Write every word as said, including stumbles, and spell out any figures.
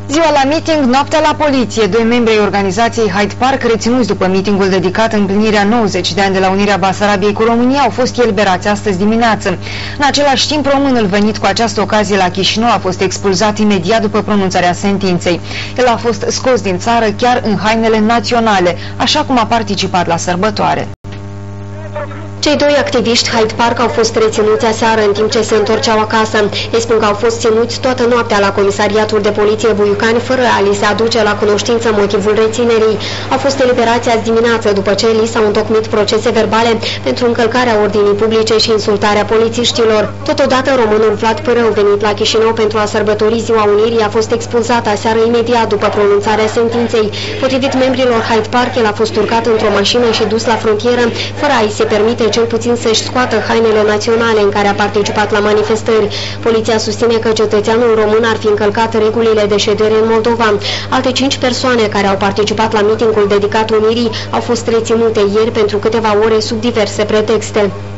Ziua la meeting, noaptea la poliție. Doi membri ai organizației Hyde Park, reținuți după meetingul dedicat împlinirea nouăzeci de ani de la unirea Basarabiei cu România, au fost eliberați astăzi dimineață. În același timp, românul venit cu această ocazie la Chișinău a fost expulzat imediat după pronunțarea sentinței. El a fost scos din țară chiar în hainele naționale, așa cum a participat la sărbătoare. Cei doi activiști Hyde Park au fost reținuți aseară în timp ce se întorceau acasă. Ei spun că au fost ținuți toată noaptea la Comisariatul de Poliție Buiucani fără a li se aduce la cunoștință motivul reținerii. Au fost eliberați azi dimineață după ce li s-au întocmit procese verbale pentru încălcarea ordinii publice și insultarea polițiștilor. Totodată, românul Vlad Părău, venit la Chișinău pentru a sărbători Ziua Unirii, a fost expulzat aseară imediat după pronunțarea sentinței. Potrivit membrilor Hyde Park, el a fost urcat într-o mașină și dus la frontieră fără a-i se permite cel puțin să-și scoată hainele naționale în care a participat la manifestări. Poliția susține că cetățeanul român ar fi încălcat regulile de ședere în Moldova. Alte cinci persoane care au participat la mitingul dedicat Unirii au fost reținute ieri pentru câteva ore sub diverse pretexte.